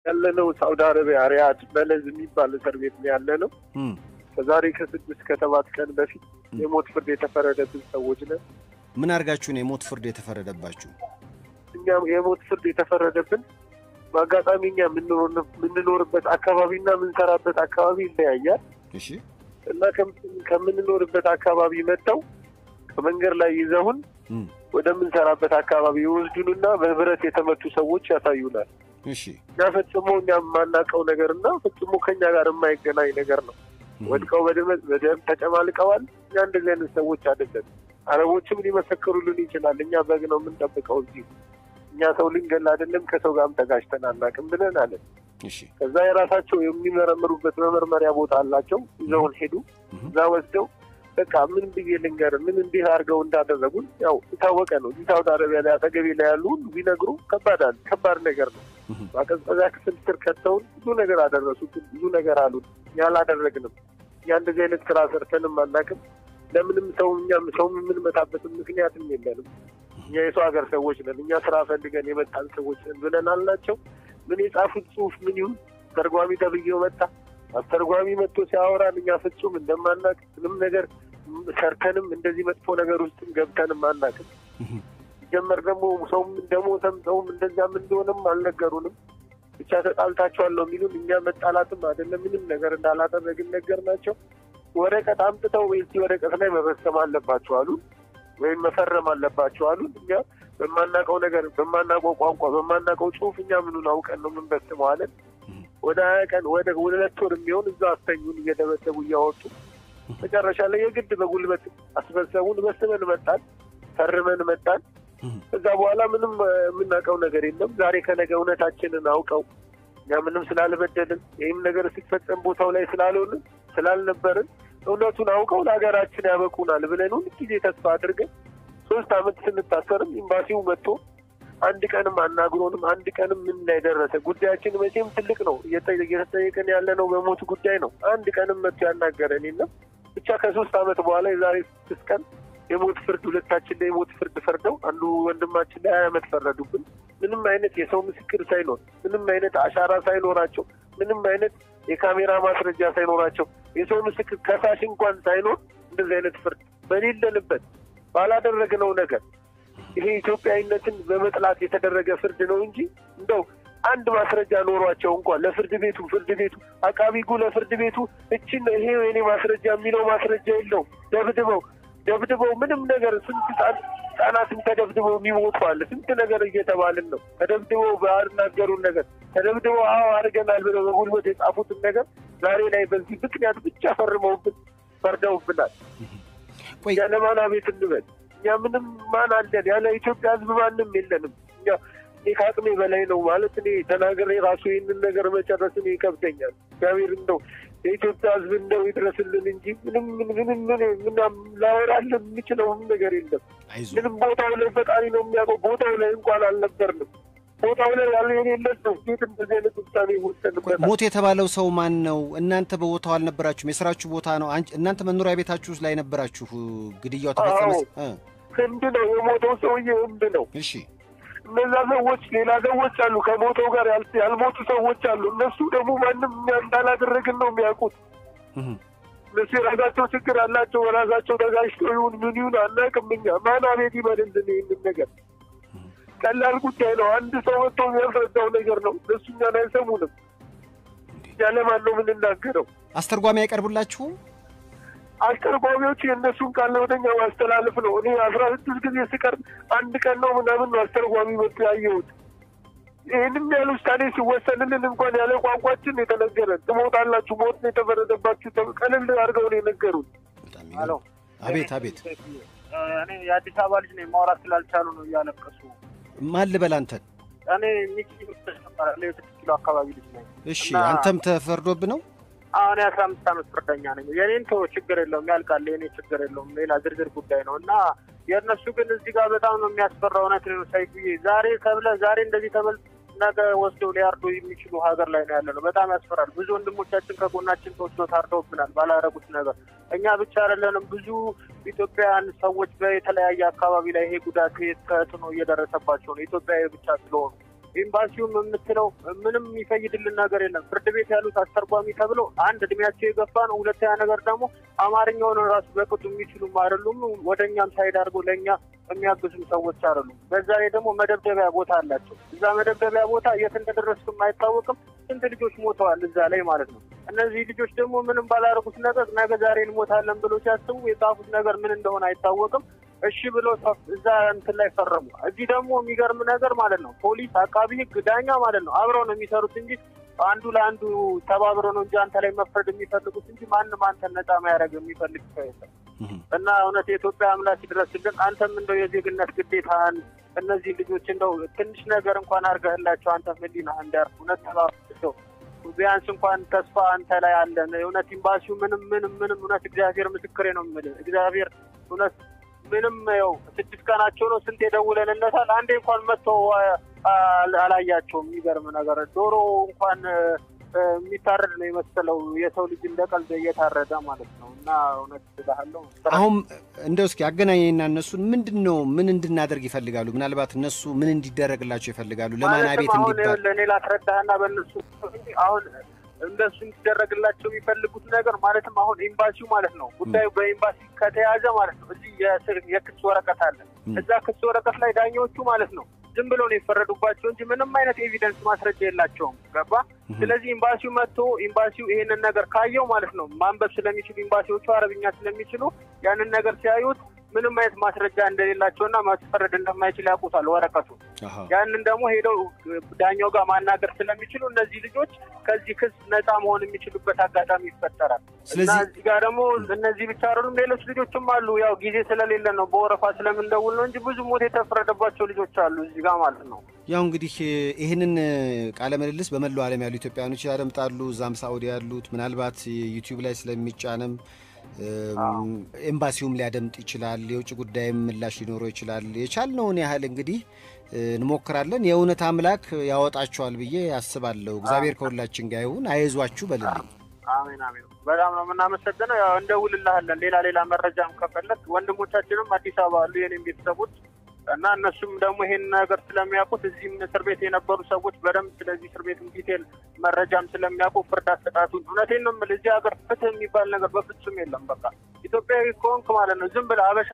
ያለነው ሳውዲ አረቢያ ሪያድ በለዝ የሚባል እስር ቤት ነው ያለነው። ከዛሬ ከ6 ከ7 ቀን በፊት የሞት ፍርድ የተፈረደብን ሰዎች ነን። ምን አርጋችሁ ነው የሞት ፍርድ የተፈረደባችሁ? እኛ የሞት ፍርድ የተፈረደብን በአጋጣሚኛ ምንኖርበት አካባቢና ምንሰራበት አካባቢ ይለያያል። እሺ። እና ከምንኖርበት አካባቢ መጣው ከመንገር ላይ ይዘውን ወደ ምንሰራበት አካባቢ ይወስዱንና በብረት የተመቱ ሰዎች ያሳዩናል። እሺ። ያፈጽሞ እኛ ማናቀው ነገርና ፈጽሞ ከኛ ጋር የማይገናኝ ነገር ነው። ወድቀው በደም ተጨማልቀዋል። እኛ እንደዚህ አይነት ሰዎች አይደለም። አረቦችም ሊመሰክሩልን ይችላል። እኛ በግ ነው የምንጠብቀው እዚህ። እኛ ሰው ልንገል አይደለም ከሰው ጋርም ተጋጭተን አናውቅም ብለን አለ። እሺ። ከዛ የራሳቸው የሚመረምሩበት መመርመሪያ ቦታ አላቸው። ይዘውን ሄዱ። እዛ ወስደው በቃ ምን ብዬ ልንገር ምን እንዲህ አድርገው እንዳደረጉን ያው የታወቀ ነው። ሳውዲ አረቢያ ላይ አጠገቤ ላይ ያሉ ቢነግሩ ከባድ ነገር ነው። በቀዝቀዛ ክፍል ስር ከተውን ብዙ ነገር አደረሱብን፣ ብዙ ነገር አሉን። ያላደረግንም እኛ እንደዚህ አይነት ስራ ሰርተንም አናውቅም። ለምንም እኛም ሰው የምንመታበትም ምክንያትም የለንም። እኛ የሰው ሀገር ሰዎች ነን። እኛ ስራ ፈልገን የመጣን ሰዎች ነን ብለን አልናቸው። ምን የጻፉት ጽሁፍ ምን ይሁን ተርጓሚ ተብዬው መጣ። አስተርጓሚ መጥቶ ሲያወራን እኛ ፍጹም እንደማናውቅ ምንም ነገር ሰርተንም እንደዚህ መጥፎ ነገር ውስጥም ገብተንም አናውቅም። ሲጀመር ደግሞ ሰውም እንደሞተም ሰውም እንደዛም እንደሆነም አልነገሩንም። ብቻ ተጣልታችኋል ነው የሚሉን። እኛ መጣላትም አይደለም ምንም ነገር እንዳላደረግን ነገር ናቸው። ወረቀት አምጥተው እዚህ ወረቀት ላይ መፈጸም አለባችሁ አሉ፣ ወይም መፈረም አለባችሁ አሉ። እኛ በማናውቀው ነገር በማናውቀው ቋንቋ በማናውቀው ጽሁፍ እኛ ምኑን አውቀን ነው የምንፈጽመው አለን። ወደ 20 ቀን ወደ 2 ወር የሚሆን እዛ አስተኙን እየደበደቡ እያወጡ መጨረሻ ላይ የግድ በጉልበት አስፈጸሙን። በስመን መጣን፣ ፈርመን መጣን። ከዛ በኋላ ምንም የምናውቀው ነገር የለም። ዛሬ ከነገ እውነታችንን አውቀው እኛ ምንም ስላልበደልን ይህም ነገር ሲፈጸም ቦታው ላይ ስላልነበርን እውነቱን አውቀው ለሀገራችን ያበቁናል ብለን ሁልጊዜ ተስፋ አድርገን 3 ዓመት ስንታሰርም ኤምባሲው መጥቶ አንድ ቀንም አናግሮንም አንድ ቀንም ምን ላይ ደረሰ ጉዳያችን መቼም ትልቅ ነው እየተጠየቀን ያለነው በሞት ጉዳይ ነው። አንድ ቀንም መጥቶ ያናገረን የለም። ብቻ ከ3 ዓመት በኋላ የዛሬ 6 ቀን የሞት ፍርድ ሁለታችን ላይ የሞት ፍርድ ፈርደው አንዱ ወንድማችን ላይ 20 ዓመት ፈረዱብን። ምንም አይነት የሰው ምስክር ሳይኖር ምንም አይነት አሻራ ሳይኖራቸው ምንም አይነት የካሜራ ማስረጃ ሳይኖራቸው የሰው ምስክር ከሳሽ እንኳን ሳይኖር እንደዚህ አይነት ፍርድ በሌለንበት ባላደረግነው ነገር ይሄ ኢትዮጵያዊነትን በመጥላት የተደረገ ፍርድ ነው እንጂ እንደው አንድ ማስረጃ ኖሯቸው እንኳን ለፍርድ ቤቱ አቃቢ ጉ ለፍርድ ቤቱ እቺን ይሄ የኔ ማስረጃ የሚለው ማስረጃ የለውም። ደብድበው ምንም ነገር ስንት ህጻናትን ተደብድበው የሚሞቱ አለ። ስንት ነገር እየተባልን ነው። ተደብድበው ባልናገሩን ነገር ተደብድበው አድርገናል ብለው በጉልበት የጻፉትን ነገር ዛሬ ላይ በዚህ ምክንያት ብቻ ፈርደውብናል። ያለ ማን አቤት እንበል? እኛ ምንም ማን አለን? ያለ ኢትዮጵያ ህዝብ ማንም የለንም። እኛ ከአቅሜ በላይ ነው ማለት እኔ ተናግሬ ራሱ ይህንን ነገር መጨረስ ይከብደኛል። እግዚአብሔር እንደው የኢትዮጵያ ህዝብ እንደው ይድረስልን እንጂ ምንም ላወራለን የምችለውም ነገር የለም። ምንም ቦታው ላይ ፈጣሪ ነው የሚያውቀው። ቦታው ላይ እንኳን አልነበርንም። ቦታው ላይ ያለ የሌለን ነው። ፊት እንደዚህ አይነት ውሳኔ ወሰንበት። ሞት የተባለው ሰው ማን ነው? እናንተ በቦታው አልነበራችሁም? የስራችሁ ቦታ ነው? እናንተ መኖሪያ ቤታችሁ ላይ ነበራችሁ? ግድያው ተፈጸመ? ህንድ ነው የሞተው ሰውዬ፣ ህንድ ነው። እሺ። እነዛ ሰዎች ሌላ ሰዎች አሉ፣ ከሞተው ጋር ያልሞቱ ሰዎች አሉ። እነሱ ደግሞ ማንም እኛ እንዳላደረግን ነው የሚያውቁት። እነሱ የራሳቸው ችግር አላቸው። በራሳቸው ተጋጭተው ይሁን ምን ይሁን አናውቅም። እኛ ማን አቤት ይበልልን? ይህንን ነገር ቀላል ጉዳይ ነው። አንድ ሰው መጥቶ የሚያስረዳው ነገር ነው። እነሱ እኛን አይሰሙንም። ያለማን ነው የምንናገረው? አስተርጓሚ አይቀርቡላችሁም? አስተርጓሚዎች የእነሱን ቃል ወደኛ ማስተላለፍ ነው። እኔ 16 ጊዜ ስቀርብ አንድ ቀን ነው ምናምን ነው አስተርጓሚ መጥቶ ያየሁት። ይህንም ያለ ውሳኔ ሲወሰንልን እንኳን ያለ ቋንቋችን የተነገረን ትሞታላችሁ፣ ሞት ነው የተፈረደባችሁ ቀለል አድርገው ነው የነገሩን። አቤት እኔ የአዲስ አበባ ልጅ ነኝ። ማውራት ስላልቻሉ ነው እያለቀሱ። ማን ልበል አንተን? እኔ ሚኪ ተሰማራለሁ። 6 ኪሎ አካባቢ ልጅ ነኝ። እሺ። አንተም ተፈርዶብህ ነው? አሁን 15 ዓመት ፍርደኛ ነኝ። የኔን ተው ችግር የለውም ያልቃል። የኔ ችግር የለውም ሌላ ዝርዝር ጉዳይ ነው። እና የእነሱ ግን እዚህ ጋር በጣም ነው የሚያስፈራው። እውነት ነው ሳይኩዬ ዛሬ ዛሬ እንደዚህ ተበል ነገ ወስደው ሊያርዱ የሚችሉ ሀገር ላይ ነው ያለነው። በጣም ያስፈራል። ብዙ ወንድሞቻችን ከጎናችን ተወስደው ታርደውብናል ባላረጉት ነገር። እኛ ብቻ አይደለንም፣ ብዙ ኢትዮጵያውያን ሰዎች በተለያየ አካባቢ ላይ ይሄ ጉዳት ተጽዕኖ እየደረሰባቸው ነው ኢትዮጵያዊ ብቻ ስለሆኑ ኤምባሲው የምትለው ምንም የሚፈይድልን ነገር የለም። ፍርድ ቤት ያሉት አስተርጓሚ ተብሎ አንድ እድሜያቸው የገፋ ነው። ሁለተኛ ነገር ደግሞ አማርኛውን ራሱ በቅጡ የሚችሉም አይደሉም። ወደኛም ሳይድ አድርጎ ለኛ የሚያግዙም ሰዎች አይደሉም። በዛ ላይ ደግሞ መደብደቢያ ቦታ አላቸው። እዛ መደብደቢያ ቦታ የት እንደደረስኩም አይታወቅም። ስንት ልጆች ሞተዋል እዛ ላይ ማለት ነው። እነዚህ ልጆች ደግሞ ምንም ባላደረጉት ነገር ነገ ዛሬ እንሞታለን ብሎ ሲያስቡ የጻፉት ነገር ምን እንደሆነ አይታወቅም። እሺ ብሎ እዛ እንትን ላይ ፈረሙ። እዚህ ደግሞ የሚገርም ነገር ማለት ነው ፖሊስ፣ አቃቢ ህግ፣ ዳኛ ማለት ነው አብረው ነው የሚሰሩት እንጂ አንዱ ለአንዱ ተባብሮ ነው እንጂ አንተ ላይ መፍረድ የሚፈልጉት እንጂ ማንም አንተን ነፃ ማያደርግ የሚፈልግ ሰው የለም። እና እውነት የኢትዮጵያ አምላክ ይድረስልን። አንተም እንደው የዜግነት ግዴታን እነዚህ ልጆች እንደው ትንሽ ነገር እንኳን አድርገህላቸው አንተ ህሊና እንዲያርፍ እውነት ተባብረው ቢያንስ እንኳን ተስፋ አንተ ላይ አለን። እውነት ኤምባሲው ምንም እውነት እግዚአብሔር ምስክሬ ነው የምልህ እግዚአብሔር እውነት ምንም ያው 6 ቀናቸው ነው። ስንት የደውለንለታል። አንዴ እንኳን መጥቶ አላያቸውም። የሚገርም ነገር ዶሮ እንኳን የሚታረድ ነው የመሰለው የሰው ልጅ እንደ ቀልድ እየታረደ ማለት ነው። እና እውነት ስለሃለው አሁን እንደው እስኪ አገናኘኝና እነሱን ምንድነው ምን እንድናደርግ ይፈልጋሉ? ምናልባት እነሱ ምን እንዲደረግላቸው ይፈልጋሉ? ለማን አቤት እንዲባል ለኔ ላስረዳህና በእነሱ አሁን እንደሱ እንዲደረግላቸው የሚፈልጉት ነገር ማለትም አሁን ኤምባሲው ማለት ነው ጉዳዩ በኤምባሲ ከተያዘ ማለት ነው እዚህ የክስ ወረቀት አለ። እዛ ክስ ወረቀት ላይ ዳኞቹ ማለት ነው ዝም ብለው ነው የፈረዱባቸው እንጂ ምንም አይነት ኤቪደንስ ማስረጃ የላቸውም። ገባ? ስለዚህ ኤምባሲው መጥቶ ኤምባሲው ይሄንን ነገር ካየው ማለት ነው ማንበብ ስለሚችሉ ኤምባሲዎቹ አረብኛ ስለሚችሉ ያንን ነገር ሲያዩት ምንም አይነት ማስረጃ እንደሌላቸውና ማስፈረድ እንደማይችል ያውቁታል ወረቀቱ። ያንን ደግሞ ሄደው ዳኛው ጋር ማናገር ስለሚችሉ እነዚህ ልጆች ከዚህ ክስ ነፃ መሆን የሚችሉበት አጋጣሚ ይፈጠራል። ስለዚህ እዚህ ጋር ደግሞ እነዚህ ብቻ አይደሉም ሌሎች ልጆችም አሉ። ያው ጊዜ ስለሌለ ነው በወረፋ ስለምንደውል ነው እንጂ ብዙ ሞት የተፈረደባቸው ልጆች አሉ እዚህ ጋር ማለት ነው። ያው እንግዲህ ይህንን ቃለ ምልልስ በመላው ዓለም ያሉ ኢትዮጵያውያኖች ያደምጣሉ። እዛም ሳኡዲ ያሉት ምናልባት ዩቲዩብ ላይ ስለሚጫንም ኤምባሲውም ሊያደምጥ ይችላል። የውጭ ጉዳይም ምላሽ ሊኖረው ይችላል። የቻልነውን ያህል እንግዲህ እንሞክራለን። የእውነት አምላክ ያወጣቸዋል ብዬ አስባለሁ። እግዚአብሔር ከሁላችን ጋር ይሁን። አይዟችሁ በልልኝ። አሜን አሜን። በጣም ነው የምናመሰግነው። ያው እንደውልልሃለን። ሌላ መረጃም ከፈለክ ወንድሞቻችንም አዲስ አበባ አሉ የኔም ቤተሰቦች እና እነሱም ደግሞ ይሄን ነገር ስለሚያውቁት እዚህም እስር ቤት የነበሩ ሰዎች በደንብ ስለዚህ እስር ቤትም ዲቴል መረጃም ስለሚያውቁ ፍርድ አሰጣጡን እውነቴን ነው የምልህ እዚህ ሀገር ፍትህ የሚባል ነገር በፍጹም የለም። በቃ ኢትዮጵያዊ ከሆንክ ማለት ነው ዝም ብለህ አበሻ